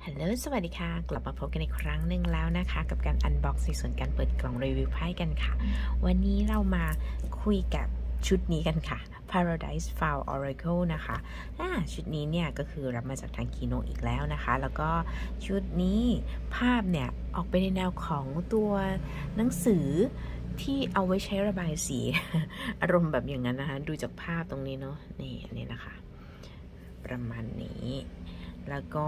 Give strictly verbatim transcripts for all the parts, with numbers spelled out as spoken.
ฮัลโหลสวัสดีค่ะกลับมาพบกันอีกครั้งหนึ่งแล้วนะคะกับการอันบ็อกซ์ในส่วนการเปิดกล่องรีวิวไพ่กันค่ะวันนี้เรามาคุยกับชุดนี้กันค่ะ Paradise Fowl Oracle นะคะอ่าชุดนี้เนี่ยก็คือรับมาจากทางคีโนอีกแล้วนะคะแล้วก็ชุดนี้ภาพเนี่ยออกไปในแนวของตัวหนังสือที่เอาไว้ใช้ระบายสี อารมณ์แบบอย่างนั้นนะคะดูจากภาพตรงนี้เนาะนี่อันนี้นะคะประมาณนี้แล้วก็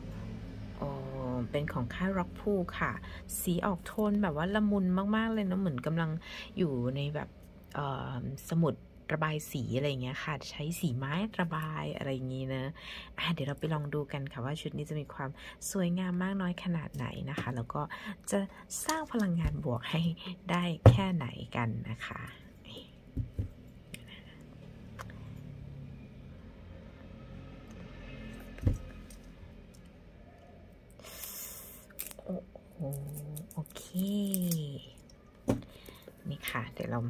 เป็นของค่ายร็อกพูลค่ะสีออกโทนแบบว่าละมุนมากๆเลยเนาะเหมือนกำลังอยู่ในแบบสมุดระบายสีอะไรเงี้ยค่ะใช้สีไม้ระบายอะไรอย่างงี้นะอ่ะเดี๋ยวเราไปลองดูกันค่ะว่าชุดนี้จะมีความสวยงามมากน้อยขนาดไหนนะคะแล้วก็จะสร้างพลังงานบวกให้ได้แค่ไหนกันนะคะโอเคนี่ค่ะเดี๋ยวเรา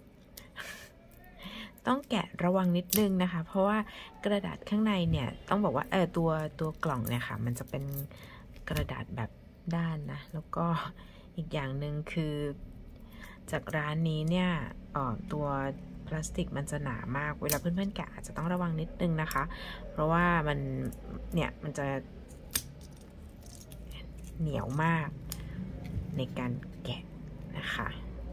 ต้องแกะระวังนิดนึงนะคะเพราะว่ากระดาษข้างในเนี่ยต้องบอกว่าเออตัวตัวกล่องเนี่ยค่ะมันจะเป็นกระดาษแบบด้านนะแล้วก็อีกอย่างหนึ่งคือจากร้านนี้เนี่ยอ๋อตัวพลาสติกมันจะหนามากเวลาเพื่อนๆแกะอาจจะต้องระวังนิดนึงนะคะเพราะว่ามันเนี่ยมันจะเหนียวมากในการแกะนะคะ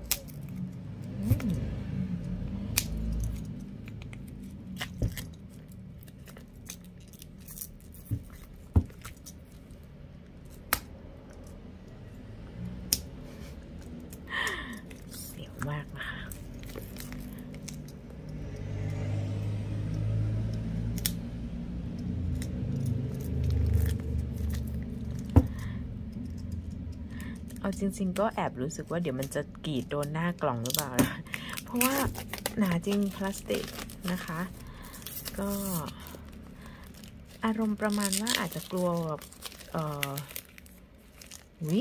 เสียวมากนะคะเอาจริงๆก็แอบรู้สึกว่าเดี๋ยวมันจะกรีดโดนหน้ากล่องหรือเปล่านะเพราะว่าหนาจริงพลาสติกนะคะก็อารมณ์ประมาณว่าอาจจะกลัวแบบเออวิ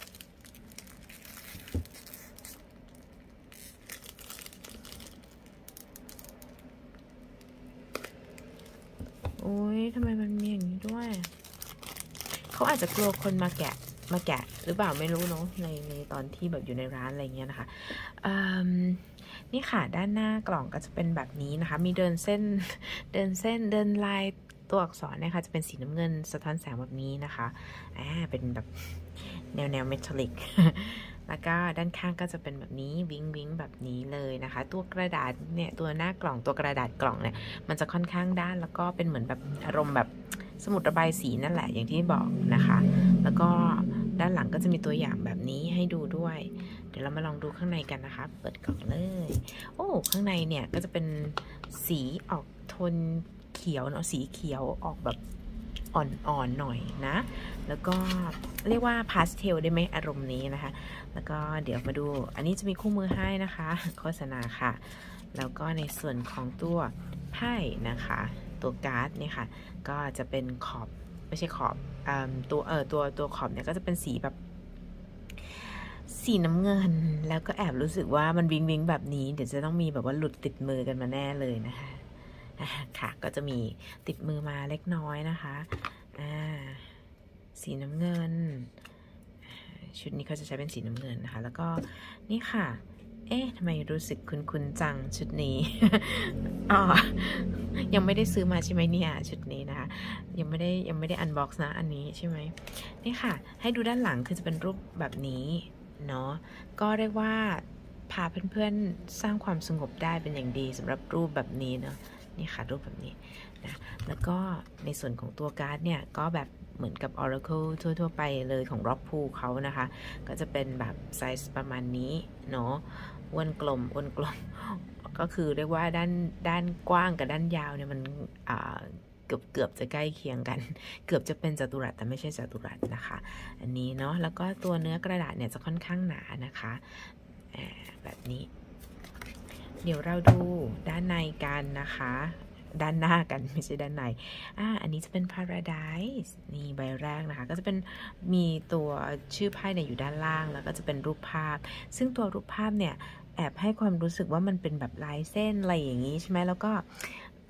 โอ้ยทำไมมันมีอย่างนี้ด้วยเขาอาจจะกลัวคนมาแกะมาแกะหรือเปล่าไม่รู้เนาะในในตอนที่แบบอยู่ในร้านอะไรเงี้ยนะคะนี่ค่ะด้านหน้ากล่องก็จะเป็นแบบนี้นะคะมีเดินเส้นเดินเส้นเดินลายตัวอักษรเนี่ยค่ะจะเป็นสีน้ำเงินสะท้อนแสงแบบนี้นะคะอ่าเป็นแบบแนวแนวเมทัลลิกแล้วก็ด้านข้างก็จะเป็นแบบนี้วิงวิงแบบนี้เลยนะคะตัวกระดาษเนี่ยตัวหน้ากล่องตัวกระดาษกล่องเนี่ยมันจะค่อนข้างด้านแล้วก็เป็นเหมือนแบบอารมณ์แบบสมุดระบายสีนั่นแหละอย่างที่บอกนะคะแล้วก็ด้านหลังก็จะมีตัวอย่างแบบนี้ให้ดูด้วยเดี๋ยวเรามาลองดูข้างในกันนะคะเปิดกล่องเลยโอ้ข้างในเนี่ยก็จะเป็นสีออกโทนเขียวเนาะสีเขียวออกแบบอ่อนๆหน่อยนะแล้วก็เรียกว่าพาสเทลได้ไหมอารมณ์นี้นะคะแล้วก็เดี๋ยวมาดูอันนี้จะมีคู่มือให้นะคะโฆษณาค่ะแล้วก็ในส่วนของตัวไพ่นะคะตัวการ์ดเนี่ยค่ะก็จะเป็นขอบไม่ใช่ขอบตัวเออตัวตัวขอบเนี่ยก็จะเป็นสีแบบสีน้ำเงินแล้วก็แอบรู้สึกว่ามันวิงวิงแบบนี้เดี๋ยวจะต้องมีแบบว่าหลุดติดมือกันมาแน่เลยนะคะค่ะก็จะมีติดมือมาเล็กน้อยนะคะอ่าสีน้ำเงินชุดนี้เขาจะใช้เป็นสีน้ำเงินนะคะแล้วก็นี่ค่ะเอ๊ะทำไมรู้สึกคุ้นๆจังชุดนี้อ๋อยังไม่ได้ซื้อมาใช่ไหมเนี่ยชุดนี้นะคะยังไม่ได้ยังไม่ได้อันบ็อกซ์นะอันนี้ใช่ไหมนี่ค่ะให้ดูด้านหลังคือจะเป็นรูปแบบนี้เนาะก็เรียกว่าพาเพื่อนๆสร้างความสงบได้เป็นอย่างดีสำหรับรูปแบบนี้เนาะนี่ค่ะรูปแบบนี้นะแล้วก็ในส่วนของตัวการ์ดเนี่ยก็แบบเหมือนกับ Oracle ทั่วๆไปเลยของ Rock Pool เขานะคะก็จะเป็นแบบไซส์ประมาณนี้เนาะอ้วนกลมอ้วนกลมก็คือเรียกว่าด้านด้านกว้างกับด้านยาวเนี่ยมันอ่าเกือบเกือบจะใกล้เคียงกันเกือบจะเป็นจัตุรัสแต่ไม่ใช่จัตุรัสนะคะอันนี้เนาะแล้วก็ตัวเนื้อกระดาษเนี่ยจะค่อนข้างหนานะคะแบบนี้เดี๋ยวเราดูด้านในกันนะคะด้านหน้ากันไม่ใช่ด้านในอ่าอันนี้จะเป็น Paradise นี่ใบแรกนะคะก็จะเป็นมีตัวชื่อไพ่เนี่ยอยู่ด้านล่างแล้วก็จะเป็นรูปภาพซึ่งตัวรูปภาพเนี่ยแอบให้ความรู้สึกว่ามันเป็นแบบลายเส้นอะไรอย่างนี้ใช่ไหมแล้วก็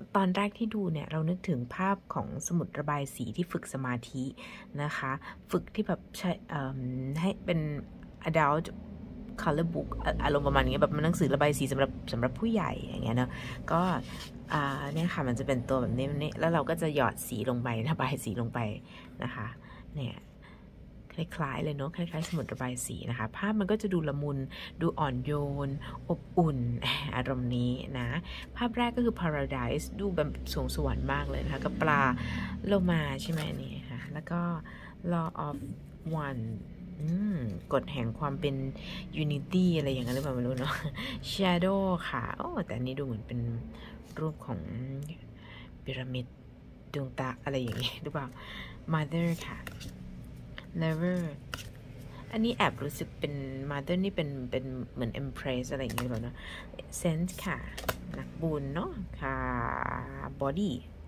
ตอนแรกที่ดูเนี่ยเรานึกถึงภาพของสมุดระบายสีที่ฝึกสมาธินะคะฝึกที่แบบใช้ให้เป็น adult color book อารมณ์ประมาณนี้แบบมันหนังสือระบายสีสำหรับสำหรับผู้ใหญ่อย่างเงี้ยเนาะก็เนี่ยค่ะมันจะเป็นตัวแบบนี้นี่แล้วเราก็จะหยอดสีลงไประบายสีลงไปนะคะเนี่ยคล้ายๆเลยเนาะคล้ายๆสมุดระบายสีนะคะภาพมันก็จะดูละมุนดูอ่อนโยนอบอุ่นอารมณ์นี้นะภาพแรกก็คือ Paradise ดูแบบสวงสวรรค์มากเลยนะคะกับปลาโลมาใช่ไหมนี่ค่ะแล้วก็ Law of Oneกฎแห่งความเป็น Unity อะไรอย่างนั้นหรือเปล่าไม่รู้เนาะ Shadow ค่ะโอ้แต่อันนี้ดูเหมือนเป็นรูปของพีระมิดดวงตาอะไรอย่างนี้หรือเปล่า Mother ค่ะ Lover อันนี้แอบรู้สึกเป็น Mother นี่เป็นเป็นเหมือน Empress อะไรอย่างนี้หรือเปล่าเนาะ Sense ค่ะนักบุญเนาะค่ะ Body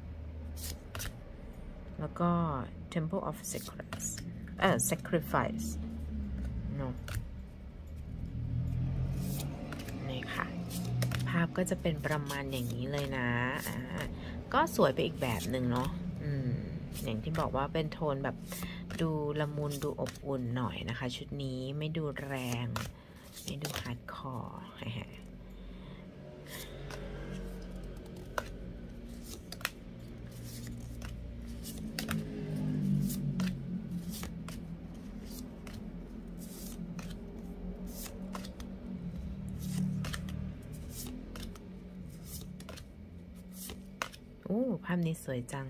แล้วก็ Temple of Secretsเอ่อ sacrifice เนาะนี่ค่ะภาพก็จะเป็นประมาณอย่างนี้เลยนะอ่าก็สวยไปอีกแบบหนึ่งเนาะอืมอย่างที่บอกว่าเป็นโทนแบบดูละมุนดูอบอุ่นหน่อยนะคะชุดนี้ไม่ดูแรงไม่ดูฮาร์ดคอร์โอ้ภาพนี้สวยจัง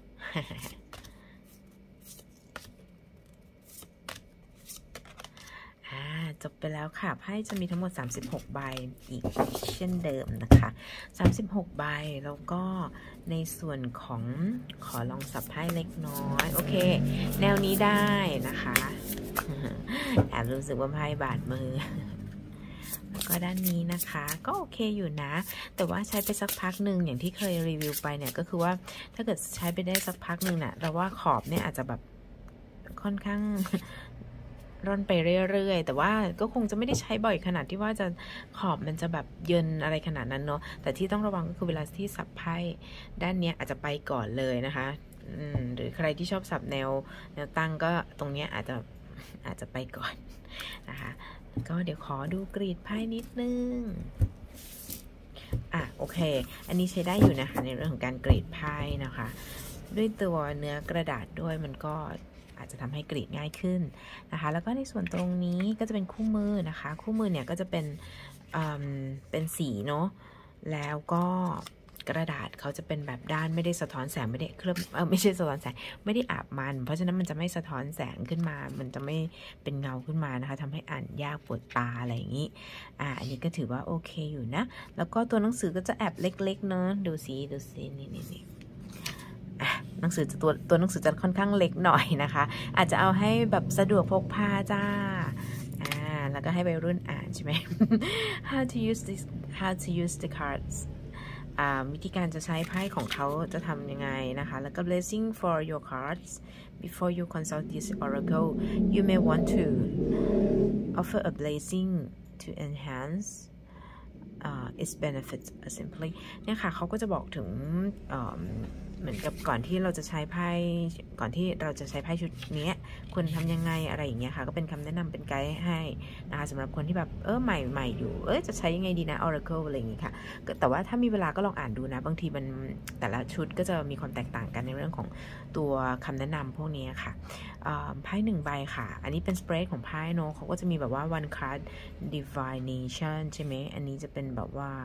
จบไปแล้วค่ะไพ่จะมีทั้งหมดสามสิบหกใบอีกเช่นเดิมนะคะสามสิบหกใบแล้วก็ในส่วนของขอลองสับไพ่เล็กน้อยโอเคแนวนี้ได้นะคะแอบรู้สึกว่าไพ่บาดมือแล้วก็ด้านนี้นะคะก็โอเคอยู่นะแต่ว่าใช้ไปสักพักหนึ่งอย่างที่เคยรีวิวไปเนี่ยก็คือว่าถ้าเกิดใช้ไปได้สักพักหนึ่งน่ะเราว่าขอบเนี่ยอาจจะแบบค่อนข้างร่อนไปเรื่อยๆแต่ว่าก็คงจะไม่ได้ใช้บ่อยขนาดที่ว่าจะขอบมันจะแบบเยินอะไรขนาดนั้นเนาะแต่ที่ต้องระวังก็คือเวลาที่สับไพ่ด้านนี้อาจจะไปก่อนเลยนะคะอืมหรือใครที่ชอบสับแนวแนวตั้งก็ตรงนี้อาจจะอาจจะไปก่อนนะคะก็เดี๋ยวขอดูกรีดไพ่นิดนึงอ่ะโอเคอันนี้ใช้ได้อยู่นะคะในเรื่องของการกรีดไพ่นะคะด้วยตัวเนื้อกระดาษด้วยมันก็อาจจะทำให้กรีดง่ายขึ้นนะคะแล้วก็ในส่วนตรงนี้ก็จะเป็นคู่มือนะคะคู่มือเนี่ยก็จะเป็นเป็นสีเนาะแล้วก็กระดาษเขาจะเป็นแบบด้านไม่ได้สะท้อนแสงไม่ได้เคลือบเออไม่ใช่สะท้อนแสงไม่ได้อาบมันเพราะฉะนั้นมันจะไม่สะท้อนแสงขึ้นมามันจะไม่เป็นเงาขึ้นมานะคะทำให้อ่านยากปวดตาอะไรอย่างนี้อ่าอันนี้ก็ถือว่าโอเคอยู่นะแล้วก็ตัวหนังสือก็จะแอบเล็กๆเนาะดูสิดูสินี่นี่นี่หนังสือตัวตัวหนังสือจะค่อนข้างเล็กหน่อยนะคะอาจจะเอาให้แบบสะดวกพกพาจ้าอ่าแล้วก็ให้วัยรุ่นอ่านใช่ไหม how to use this how to use the cards อ่าวิธีการจะใช้ไพ่ของเขาจะทำยังไงนะคะแล้วก็ blessing for your cards before you consult this oracle you may want to offer a blessing to enhance uh, its benefits simply เนี่ยค่ะเขาก็จะบอกถึงเหมือนกับก่อนที่เราจะใช้ไพ่ก่อนที่เราจะใช้ไพ่ชุดนี้ควรทำยังไงอะไรอย่างเงี้ยค่ะก็เป็นคำแนะนำเป็นไกด์ให้นะคะสำหรับคนที่แบบเออใหม่ใหม่อยู่เออจะใช้ยังไงดีนะ Oracle อะไรอย่างงี้ค่ะแต่ว่าถ้ามีเวลาก็ลองอ่านดูนะบางทีมันแต่ละชุดก็จะมีความแตกต่างกันในเรื่องของตัวคำแนะนำพวกนี้ค่ะไพ่หนึ่งใบค่ะอันนี้เป็นสเปรดของไพ่เนาะเขาก็จะมีแบบว่า one card divination ใช่ไหมอันนี้จะเป็นแบบว่า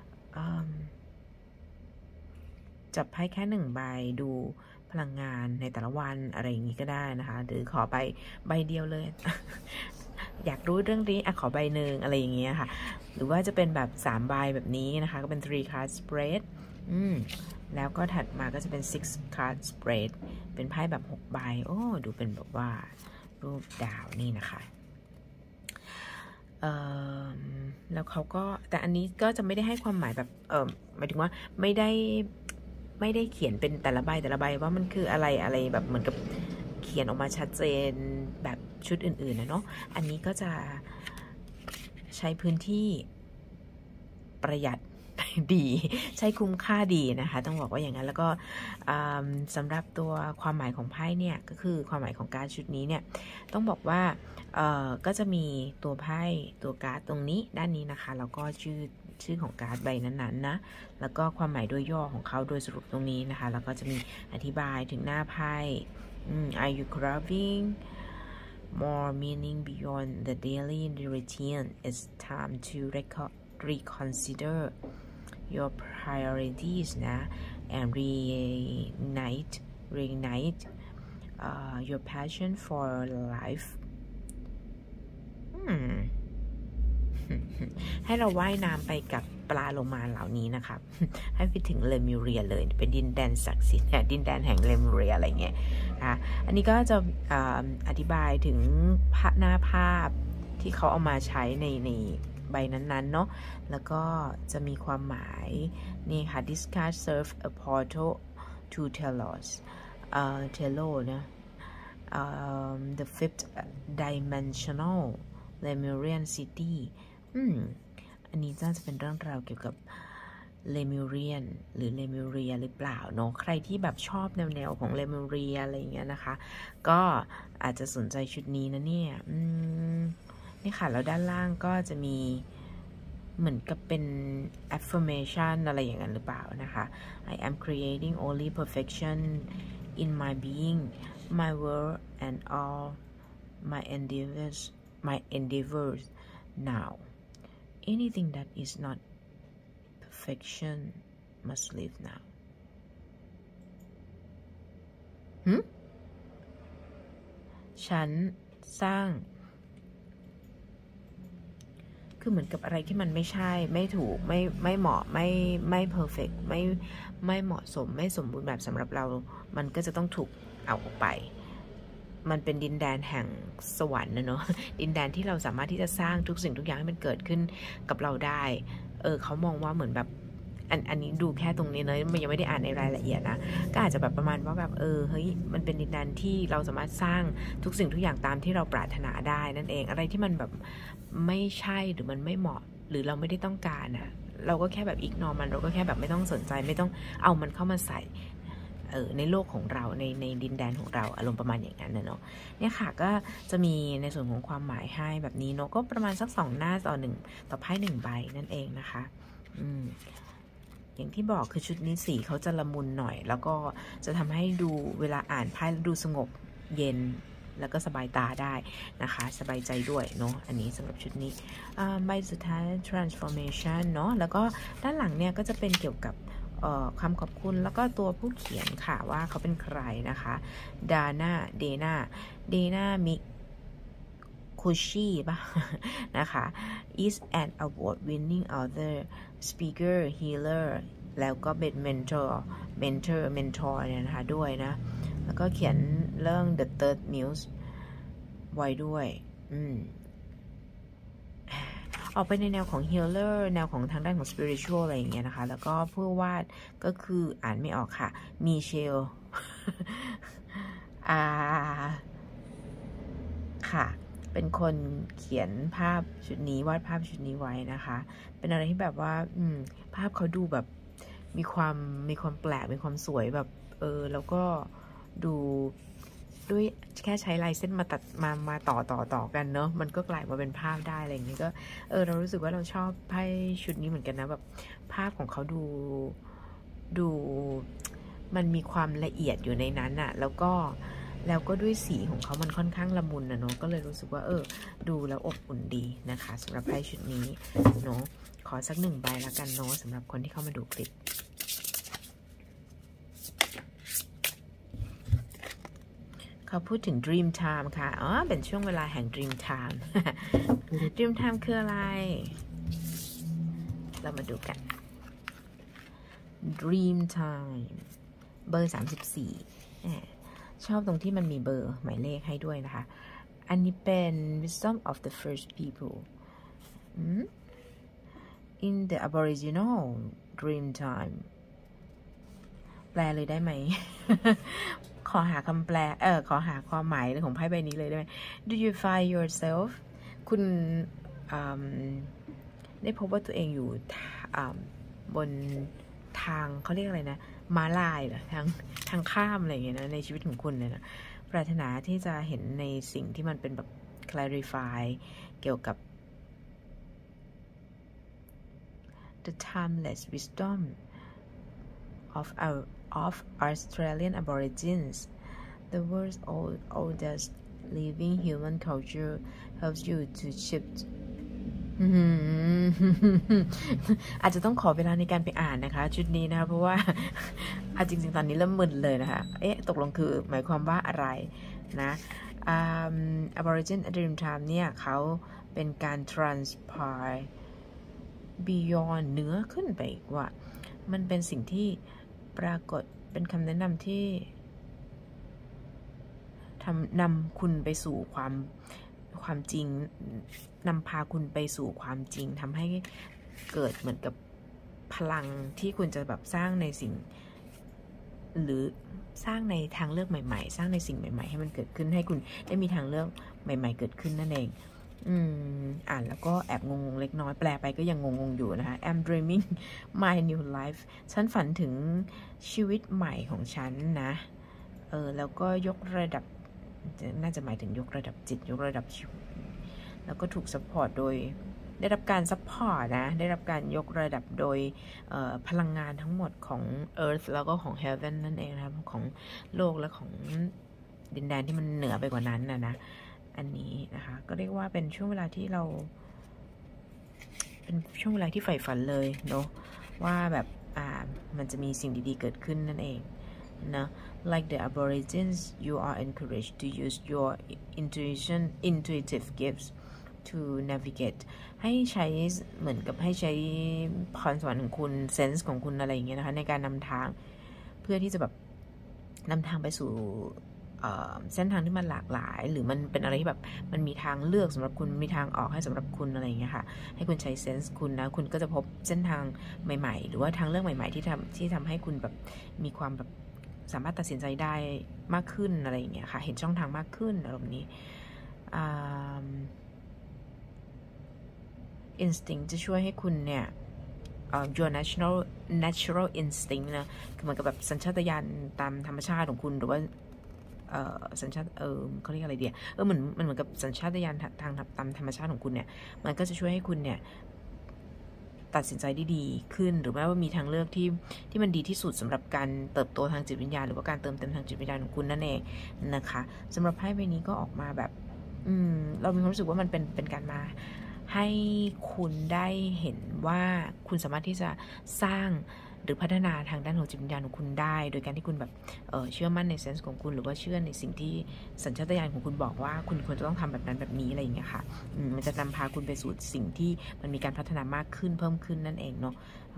จับไพ่แค่หนึ่งใบดูพลังงานในแต่ละวันอะไรอย่างนี้ก็ได้นะคะหรือขอใบใบเดียวเลย อยากรู้เรื่องนี้อ่ะขอใบหนึ่งอะไรอย่างเงี้ยค่ะหรือว่าจะเป็นแบบสามใบแบบนี้นะคะก็เป็น three card spread อืมแล้วก็ถัดมาก็จะเป็น six card spread เป็นไพ่แบบหกใบโอ้ดูเป็นแบบว่ารูปดาวนี่นะคะแล้วเขาก็แต่อันนี้ก็จะไม่ได้ให้ความหมายแบบเออหมายถึงว่าไม่ได้ไม่ได้เขียนเป็นแต่ละใบแต่ละใบว่ามันคืออะไรอะไรแบบเหมือนกับเขียนออกมาชัดเจนแบบชุดอื่นๆนะเนาะอันนี้ก็จะใช้พื้นที่ประหยัดดีใช้คุ้มค่าดีนะคะต้องบอกว่าอย่างนั้นแล้วก็สำหรับตัวความหมายของไพ่เนี่ยก็คือความหมายของการ์ดชุดนี้เนี่ยต้องบอกว่าก็จะมีตัวไพ่ตัวการ์ดตรงนี้ด้านนี้นะคะแล้วก็ชื่อชื่อของการ์ดใบนั้นๆนะแล้วก็ความหมายโดยย่อของเขาโดยสรุปตรงนี้นะคะแล้วก็จะมีอธิบายถึงหน้าไพ่ Are you craving more meaning beyond the daily routine? It's time to reconsider your priorities นะ and reignite reignite uh, your passion for life ให้เราว่ายน้ำไปกับปลาโลมาเหล่านี้นะครับให้ไปถึงเลมิเรียเลยเป็นดินแดนศักดิ์สิทธิ์ดินแดนแห่งเลมิเรียอะไรเงี้ยนะอันนี้ก็จะอธิบายถึงหน้าภาพที่เขาเอามาใช้ในในใบนั้นๆเนาะแล้วก็จะมีความหมายนี่ค่ะ This card serves a portal to Telos uh, Telo นะ um, the fifth dimensional Lemurian city อืมอันนี้น่าจะเป็นเรื่องราวเกี่ยวกับเลมิเรียนหรือเลมิเรียหรือเปล่าเนาะใครที่แบบชอบแนวๆของเลมิเรียอะไรอย่างเงี้ยนะคะก็อาจจะสนใจชุดนี้นะเนี่ยอืมนี่ค่ะแล้วด้านล่างก็จะมีเหมือนกับเป็น affirmation อะไรอย่างนั้นหรือเปล่านะคะ I am creating only perfection in my being my work and all my endeavors my endeavors now anything that is not perfection must live now หึฉันสร้างคือเหมือนกับอะไรที่มันไม่ใช่ไม่ถูกไม่ไม่เหมาะไม่ไม่เพอร์เฟกต์ไม่ไม่เหมาะสมไม่สมบูรณ์แบบสำหรับเรามันก็จะต้องถูกเอาออกไปมันเป็นดินแดนแห่งสวรรค์นะเนาะดินแดนที่เราสามารถที่จะสร้างทุกสิ่งทุกอย่างให้มันเกิดขึ้นกับเราได้เออเขามองว่าเหมือนแบบอันอันนี้ดูแค่ตรงนี้เลยมันยังไม่ได้อ่านในรายละเอียดนะก็อาจจะแบบประมาณว่าแบบเออเฮ้ยมันเป็นดินแดนที่เราสามารถสร้างทุกสิ่งทุกอย่างตามที่เราปรารถนาได้นั่นเองอะไรที่มันแบบไม่ใช่หรือมันไม่เหมาะหรือเราไม่ได้ต้องการอ่ะเราก็แค่แบบอิกนอร์มันเราก็แค่แบบไม่ต้องสนใจไม่ต้องเอามันเข้ามาใส่เออในโลกของเราในในดินแดนของเราอารมณ์ประมาณอย่างนั้นเนาะเนี่ยค่ะก็จะมีในส่วนของความหมายให้แบบนี้เนาะก็ประมาณสักสองหน้าต่อหนึ่งต่อไพ่หนึ่งใบนั่นเองนะคะอืมอย่างที่บอกคือชุดนี้สีเขาจะละมุนหน่อยแล้วก็จะทำให้ดูเวลาอ่านไพ่ดูสงบเย็นแล้วก็สบายตาได้นะคะสบายใจด้วยเนาะอันนี้สำหรับชุดนี้ใบสุดท้าย transformation เนาะแล้วก็ด้านหลังเนี่ยก็จะเป็นเกี่ยวกับคำขอบคุณแล้วก็ตัวผู้เขียนค่ะว่าเขาเป็นใครนะคะดาน่าเดน่าเดน่ามิคุชิป่ะนะคะ is an award winning author speaker healer แล้วก็เป็น mentor mentor mentor เนี่ยนะคะด้วยนะแล้วก็เขียนเรื่อง the third muse ไว้ด้วยอืมออกไปในแนวของ healer แนวของทางด้านของ spiritual อะไรอย่างเงี้ยนะคะแล้วก็ผู้วาดก็คืออ่านไม่ออกค่ะมิเชล อ่าค่ะเป็นคนเขียนภาพชุดนี้วาดภาพชุดนี้ไว้นะคะเป็นอะไรที่แบบว่าอืมภาพเขาดูแบบมีความมีความแปลกมีความสวยแบบเออแล้วก็ดูด้วยแค่ใช้ลายเส้นมาตัดมามาต่อต่อต่อกันเนาะมันก็กลายมาเป็นภาพได้อะไรอย่างนี้ก็เออเรารู้สึกว่าเราชอบไพ่ชุดนี้เหมือนกันนะแบบภาพของเขาดูดูมันมีความละเอียดอยู่ในนั้นอะแล้วก็แล้วก็ด้วยสีของเขามันค่อนข้างละมุนนะเนาะก็เลยรู้สึกว่าเออดูแล้วอบอุ่นดีนะคะสำหรับไพ่ชุดนี้เนาะขอสักหนึ่งใบละกันเนาะสำหรับคนที่เข้ามาดูคลิปเขาพูดถึง Dream Time ค่ะอ๋อเป็นช่วงเวลาแห่ง Dream Time Dream Time คืออะไรเรามาดูกัน Dream Time เบอร์สามสิบสี่ชอบตรงที่มันมีเบอร์หมายเลขให้ด้วยนะคะอันนี้เป็น Wisdom of the First People in the Aboriginal Dream Time แปลเลยได้ไหม ขอหาคำแปลเออขอหาความหมายของไพ่ใบนี้เลยได้ไหม Do you find yourself คุณได้พบว่าตัวเองอยู่บนทางเขาเรียกอะไรนะม้าลายเหรอทางทางข้ามอะไรอย่างเงี้ยนะในชีวิตของคุณเนี่ยนะปรารถนาที่จะเห็นในสิ่งที่มันเป็นแบบ clarify เกี่ยวกับ the timeless wisdom of our of Australian Aborigines the world's old, oldest living human culture helps you to shift อาจจะต้องขอเวลาในการไปอ่านนะคะชุดนี้นะคะเพราะว่าอาจริงๆตอนนี้เริ่มมึนเลยนะคะเอ๊ะตกลงคือหมายความว่าอะไรนะอ่า Aborigine Dream Time เนี่ยเขาเป็นการ transpire beyond เหนือขึ้นไปอีกว่ามันเป็นสิ่งที่ปรากฏเป็นคำแนะนำที่ทำนำคุณไปสู่ความความจริงนำพาคุณไปสู่ความจริงทำให้เกิดเหมือนกับพลังที่คุณจะแบบสร้างในสิ่งหรือสร้างในทางเลือกใหม่ๆสร้างในสิ่งใหม่ๆให้มันเกิดขึ้นให้คุณได้มีทางเลือกใหม่ๆเกิดขึ้นนั่นเองอืมอ่านแล้วก็แอบงงๆเล็กน้อยแปลไปก็ยังงงๆอยู่นะคะ I'm dreaming my new life ฉันฝันถึงชีวิตใหม่ของฉันนะเออแล้วก็ยกระดับน่าจะหมายถึงยกระดับจิตยกระดับชีวิตแล้วก็ถูกซัพพอร์ตโดยได้รับการซัพพอร์ตนะได้รับการยกระดับโดยพลังงานทั้งหมดของ Earth แล้วก็ของ Heaven นั่นเองนะครับของโลกและของดินแดนที่มันเหนือไปกว่านั้นนะนะอันนี้นะคะก็เรียกว่าเป็นช่วงเวลาที่เราเป็นช่วงเวลาที่ใฝ่ฝันเลยเนาะว่าแบบอ่ามันจะมีสิ่งดีๆเกิดขึ้นนั่นเองนะ like the Aborigines you are encouraged to use your intuition intuitive gifts to navigate ให้ใช้เหมือนกับให้ใช้พรสวรรค์ของคุณเซนส์ของคุณอะไรอย่างเงี้ยนะคะในการนำทางเพื่อที่จะแบบนำทางไปสู่เส้นทางที่มันหลากหลายหรือมันเป็นอะไรที่แบบมันมีทางเลือกสำหรับคุณมีทางออกให้สำหรับคุณอะไรอย่างเงี้ยค่ะให้คุณใช้เซนส์คุณนะคุณก็จะพบเส้นทางใหม่ๆหรือว่าทางเลือกใหม่ๆที่ทำที่ทำให้คุณแบบมีความแบบสามารถตัดสินใจได้มากขึ้นอะไรอย่างเงี้ยค่ะเห็นช่องทางมากขึ้นอารมณ์นี้instinct จะช่วยให้คุณเนี่ย uh, your natural natural instinct นะคือเหมือนกับแบบสัญชาตญาณตามธรรมชาติของคุณหรือว่าเอ่อสัญชาติเออเขาเรียกอะไรเดียเออเหมือนมันเหมือนกับสัญชาตญาณทางตามธรรมชาติของคุณเนี่ยมันก็จะช่วยให้คุณเนี่ยตัดสินใจได้ดีขึ้นหรือว่ามีทางเลือกที่ที่มันดีที่สุดสำหรับการเติบโตทางจิตวิญญาณหรือว่าการเติมเต็มทางจิตวิญญาณของคุณนั่นเองนะคะสำหรับไพ่ใบนี้ก็ออกมาแบบอืมเรามีความรู้สึกว่ามันเป็นเป็นการมาให้คุณได้เห็นว่าคุณสามารถที่จะสร้างหรือพัฒนาทางด้านของจิตวิญญาณของคุณได้โดยการที่คุณแบบเ, เชื่อมั่นในเซนส์ของคุณหรือว่าเชื่อในสิ่งที่สัญชาตญาณของคุณบอกว่าคุณควรจะต้องทำแบบนั้นแบบนี้อะไรอย่างเงี้ยค่ะมันจะนำพาคุณไปสู่สิ่งที่มันมีการพัฒนามากขึ้นเพิ่มขึ้นนั่นเองเนาะ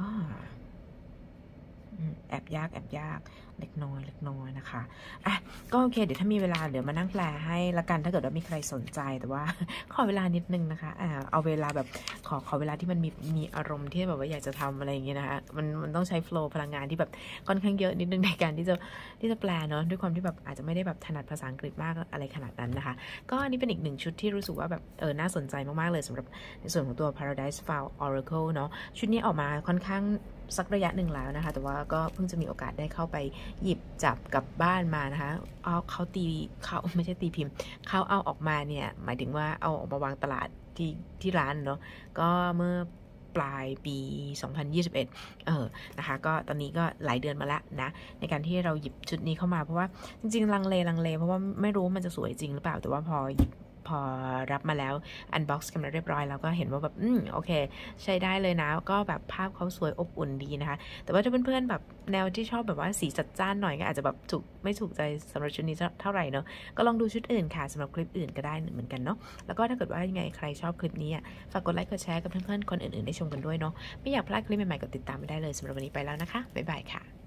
แอบยากแอบยากเล็กน้อยเล็กน้อยนะคะอ่ะก็โอเคเดี๋ยวถ้ามีเวลาเดี๋ยวมานั่งแปลให้ละกันถ้าเกิดว่ามีใครสนใจแต่ว่าขอเวลานิดนึงนะคะอ่าเอาเวลาแบบขอขอเวลาที่มันมีมีอารมณ์ที่แบบว่าอยากจะทำอะไรอย่างเงี้ยนะคะมันมันต้องใช้โฟลว์พลังงานที่แบบค่อนข้างเยอะนิดนึงในการที่จะที่จะแปลเนาะด้วยความที่แบบอาจจะไม่ได้แบบถนัดภาษาอังกฤษมากอะไรขนาดนั้นนะคะก็อันนี้เป็นอีกหนึ่งชุดที่รู้สึกว่าแบบเออน่าสนใจมากๆเลยสำหรับในส่วนของตัว Paradise File Oracle เนาะชุดนี้ออกมาค่อนข้างสักระยะหนึ่งแล้วนะคะแต่ว่าก็เพิ่งจะมีโอกาสได้เข้าไปหยิบจับกับบ้านมานะคะเอาเขาตีเขาไม่ใช่ตีพิมพ์เขาเอาออกมาเนี่ยหมายถึงว่าเอาออกมาวางตลาดที่ที่ร้านเนาะก็เมื่อปลายปีสองพันยี่สิบเอ็ดเออนะคะก็ตอนนี้ก็หลายเดือนมาแล้วนะในการที่เราหยิบชุดนี้เข้ามาเพราะว่าจริงๆลังเลลังเลเพราะว่าไม่รู้มันจะสวยจริงหรือเปล่าแต่ว่าพอหยิบพอรับมาแล้วอันบ็อกซ์กันมาเรียบร้อยแล้วก็เห็นว่าแบบอืมโอเคใช้ได้เลยนะก็แบบภาพเขาสวยอบอุ่นดีนะคะแต่ว่าถ้าเพื่อนๆแบบแนวที่ชอบแบบว่าสีจัดจ้านหน่อยก็อาจจะแบบถูกไม่ถูกใจสำหรับชุดนี้เท่าไหร่เนาะก็ลองดูชุดอื่นค่ะสำหรับคลิปอื่นก็ได้เหมือนกันเนาะแล้วก็ถ้าเกิดว่ายังไงใครชอบคลิปนี้ฝากกดไลค์กดแชร์กับเพื่อนๆคนอื่นๆได้ชมกันด้วยเนาะไม่อยากพลาดคลิปใหม่ๆกดติดตามไม่ได้เลยสำหรับวันนี้ไปแล้วนะคะบ๊ายบายค่ะ